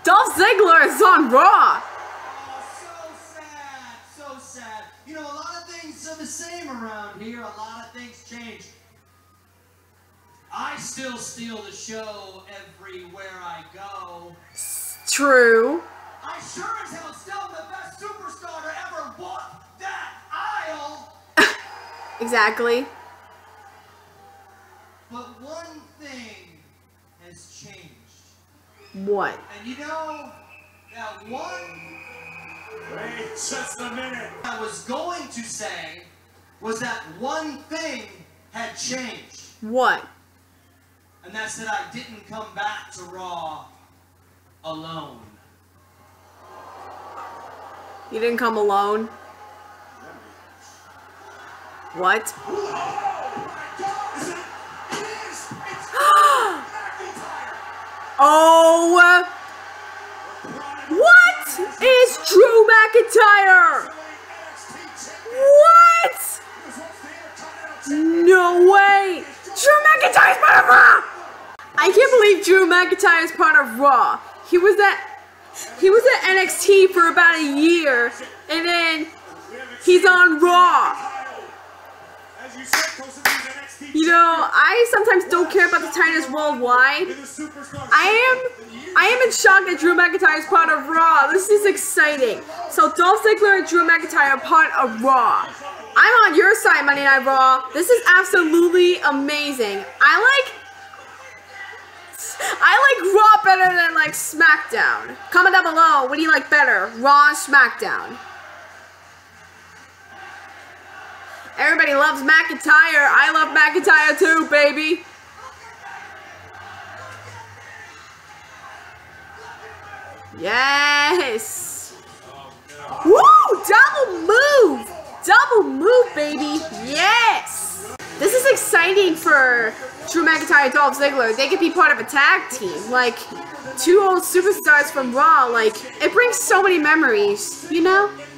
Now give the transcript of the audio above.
Dolph Ziggler is on Raw. Oh, so sad. You know, a lot of things are the same around here. A lot of things change. I still steal the show everywhere I go. True. I sure as hell still am the best superstar to ever walk that aisle. Exactly. But one thing has changed. What? And you know, that one... Wait just a minute. I was going to say was that one thing had changed. What? And that's that I didn't come back to Raw alone. You didn't come alone? What? Oh! What is Drew McIntyre? What? No way! Drew McIntyre is part of Raw! I can't believe Drew McIntyre is part of Raw. He was at NXT for about a year, and then he's on Raw. You know, I sometimes don't care about the titles worldwide. I am in shock that Drew McIntyre is part of Raw. This is exciting. So Dolph Ziggler and Drew McIntyre are part of Raw. I'm on your side, Monday Night Raw. This is absolutely amazing. I like Raw better than like SmackDown. Comment down below, what do you like better, Raw or SmackDown? Everybody loves McIntyre. I love McIntyre too, baby. Yes. Woo! Double move! Double move, baby. Yes. This is exciting for Drew McIntyre and Dolph Ziggler. They could be part of a tag team. Like, two old superstars from Raw. Like, it brings so many memories, you know?